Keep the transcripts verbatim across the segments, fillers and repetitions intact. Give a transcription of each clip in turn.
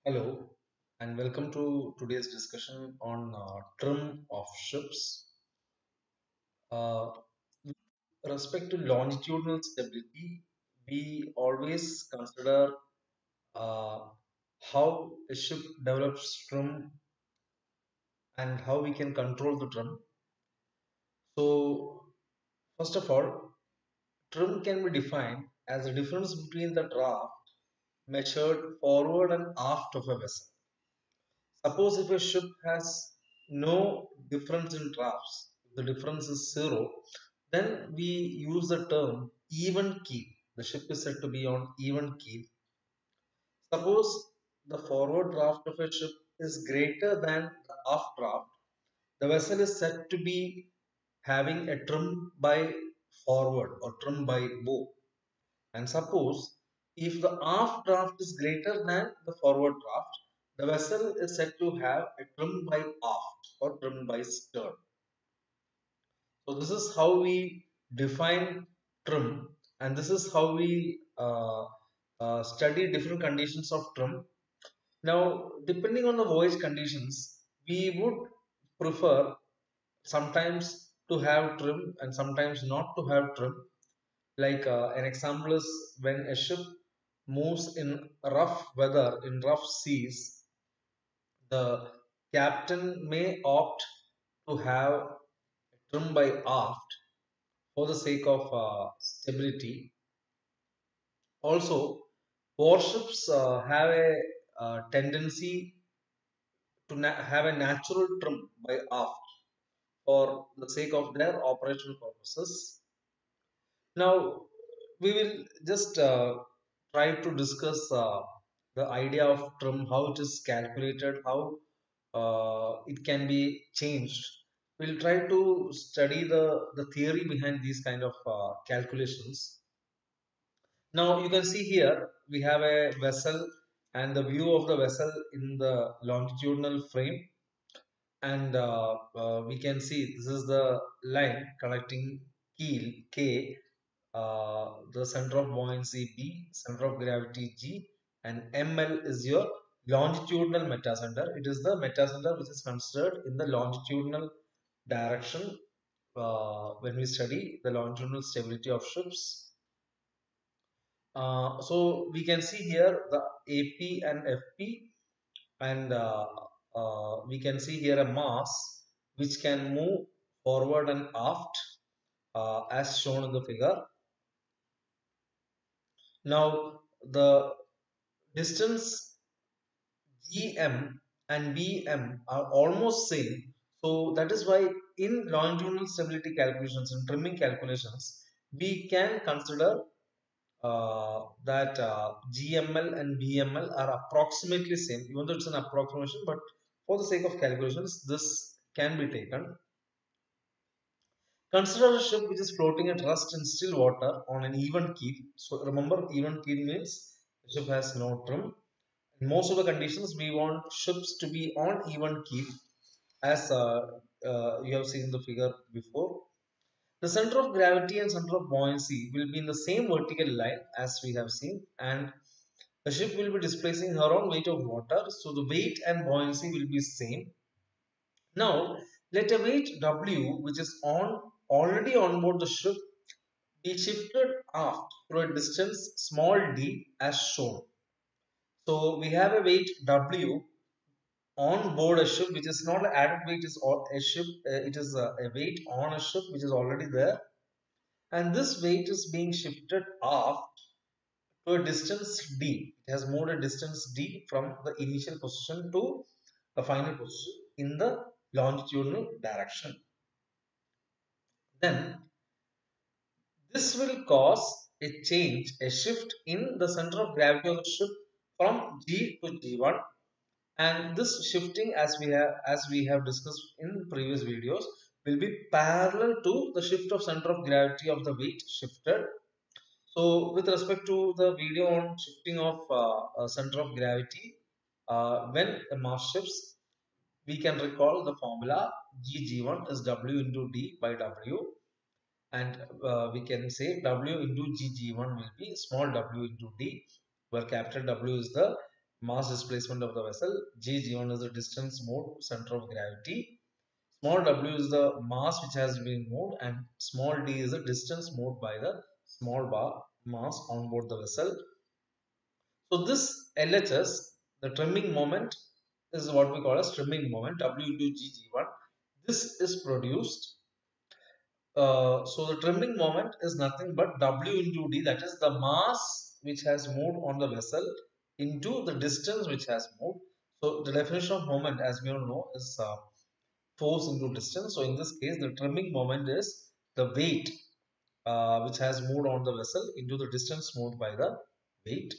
Hello, and welcome to today's discussion on uh, trim of ships. Uh, with respect to longitudinal stability, we always consider uh, how a ship develops trim and how we can control the trim. So, first of all, trim can be defined as the difference between the draft measured forward and aft of a vessel. Suppose if a ship has no difference in drafts, if the difference is zero, then we use the term even keel. The ship is said to be on even keel. Suppose the forward draft of a ship is greater than the aft draft, the vessel is said to be having a trim by forward or trim by bow. And suppose if the aft draft is greater than the forward draft, the vessel is said to have a trim by aft or trim by stern. So this is how we define trim, and this is how we uh, uh, study different conditions of trim. Now, depending on the voyage conditions, we would prefer sometimes to have trim and sometimes not to have trim. Like uh, an example is when a ship moves in rough weather, in rough seas, the captain may opt to have trim by aft for the sake of uh, stability. Also, warships uh, have a uh, tendency to na- have a natural trim by aft for the sake of their operational purposes. Now, we will just uh, try to discuss uh, the idea of trim, how it is calculated, how uh, it can be changed. We'll try to study the, the theory behind these kind of uh, calculations. Now, you can see here we have a vessel and the view of the vessel in the longitudinal frame, and uh, uh, we can see this is the line connecting keel K, uh, the center of buoyancy B, center of gravity G, and M L is your longitudinal metacenter. It is the metacenter which is considered in the longitudinal direction uh, when we study the longitudinal stability of ships. Uh, so we can see here the A P and F P, and uh, uh, we can see here a mass which can move forward and aft uh, as shown in the figure. Now the distance G M and B M are almost same. So that is why in longitudinal stability calculations and trimming calculations, we can consider uh, that uh, G M L and B M L are approximately same, even though it's an approximation, but for the sake of calculations, this can be taken. Consider a ship which is floating at rest in still water on an even keel. So remember, even keel means the ship has no trim. In most of the conditions, we want ships to be on even keel, as uh, uh, you have seen the figure before. The center of gravity and center of buoyancy will be in the same vertical line as we have seen, and the ship will be displacing her own weight of water, so the weight and buoyancy will be same. Now, let a weight W, which is on already on board the ship, be shifted aft through a distance small d as shown. So we have a weight W on board a ship, which is not an added weight, is all a ship. Uh, it is a, a weight on a ship which is already there, and this weight is being shifted aft to a distance d. It has moved a distance d from the initial position to the final position in the longitudinal direction. Then this will cause a change, a shift in the center of gravity of the ship from G to G one, and this shifting, as we have as we have discussed in previous videos, will be parallel to the shift of center of gravity of the weight shifted. So with respect to the video on shifting of uh, uh, center of gravity, uh, when a mass shifts, we can recall the formula G G one is W into D by W, and uh, we can say W into G G one will be small w into D, where capital W is the mass displacement of the vessel. G, G one is the distance moved, center of gravity. Small w is the mass which has been moved, and small d is the distance moved by the small bar mass on board the vessel. So this L H S, the trimming moment, is what we call as trimming moment, W into G G one. This is produced. Uh, so the trimming moment is nothing but W into D, that is the mass which has moved on the vessel into the distance which has moved. So the definition of moment, as we all know, is uh, force into distance. So in this case, the trimming moment is the weight uh, which has moved on the vessel into the distance moved by the weight.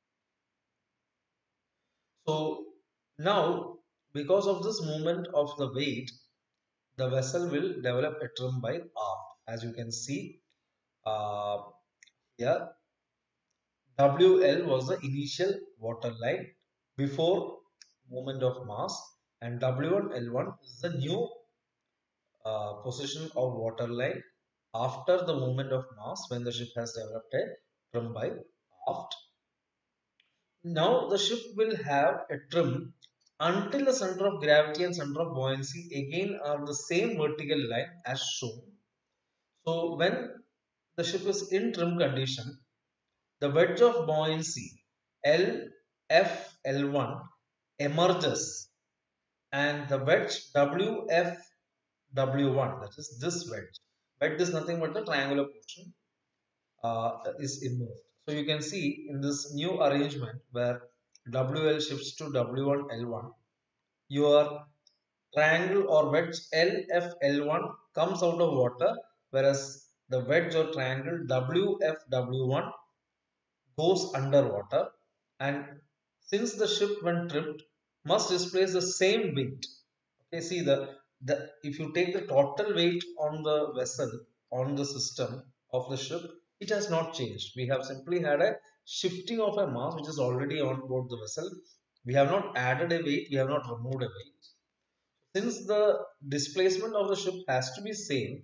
So now, because of this movement of the weight, the vessel will develop a trim by aft. As you can see uh, here, W L was the initial water line before movement of mass, and W one L one is the new uh, position of water line after the movement of mass when the ship has developed a trim by aft. Now the ship will have a trim until the center of gravity and center of buoyancy again are the same vertical line as shown. So when the ship is in trim condition, the wedge of buoyancy L F L one emerges, and the wedge W F W one, that is this wedge. Wedge is nothing but the triangular portion uh, is immersed. So you can see in this new arrangement where W L shifts to W one L one, your triangle or wedge L F L one comes out of water, whereas the wedge or triangle W F W one goes underwater. And since the ship when tripped must displace the same weight, okay, see the the if you take the total weight on the vessel, on the system of the ship, it has not changed. We have simply had a shifting of a mass which is already on board the vessel. We have not added a weight, we have not removed a weight. Since the displacement of the ship has to be same,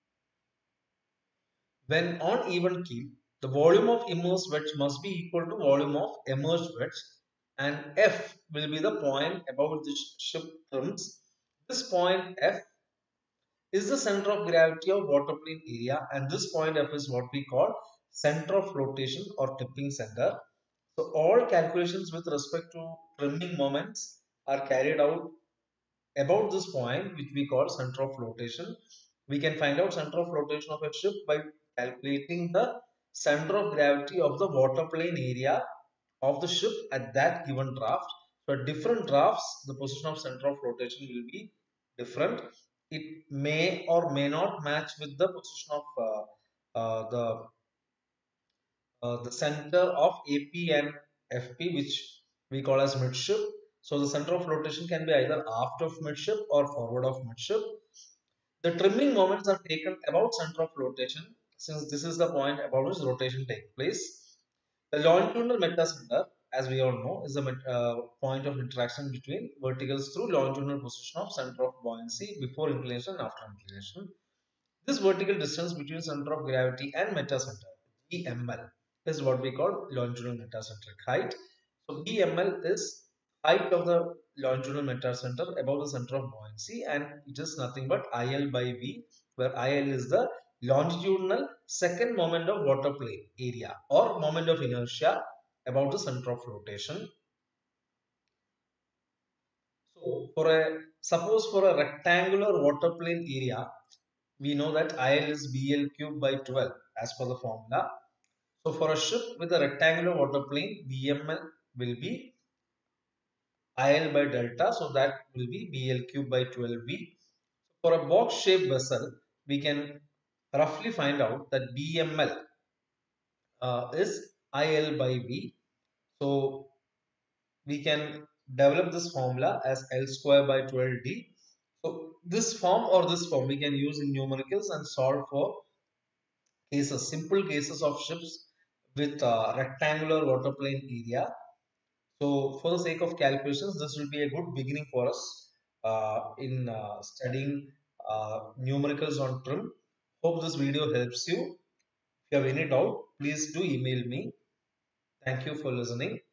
when on even keel, the volume of immersed wedge must be equal to volume of emerged wedge, and F will be the point above which the ship trims. This point F is the center of gravity of water plane area, and this point F is what we call center of flotation or tipping center. So all calculations with respect to trimming moments are carried out about this point which we call center of flotation. We can find out center of flotation of a ship by calculating the center of gravity of the water plane area of the ship at that given draft. So at different drafts, the position of center of flotation will be different. It may or may not match with the position of uh, uh, the uh, the center of A P and F P, which we call as midship. So the center of flotation can be either aft of midship or forward of midship. The trimming moments are taken about center of flotation, since this is the point about which rotation takes place. The longitudinal metacenter, as we all know, is a met, uh, point of interaction between verticals through longitudinal position of center of buoyancy before inclination and after inclination. This vertical distance between center of gravity and metacenter, B M L, is what we call longitudinal metacentric height. So B M L is height of the longitudinal metacenter above the center of buoyancy, and it is nothing but I L by V, where I L is the longitudinal second moment of water plane area or moment of inertia about the center of flotation. So for a suppose for a rectangular water plane area, we know that I L is B L cube by twelve as per the formula. So for a ship with a rectangular water plane, B M L will be I L by delta, so that will be B L cube by twelve V. For a box shaped vessel, we can roughly find out that B M L uh, is I L by V. So we can develop this formula as L square by twelve D. So this form or this form we can use in numericals and solve for cases, simple cases of ships with uh, rectangular water plane area. So for the sake of calculations, this will be a good beginning for us uh, in uh, studying uh, numericals on trim. Hope this video helps you. If you have any doubt, please do email me. Thank you for listening.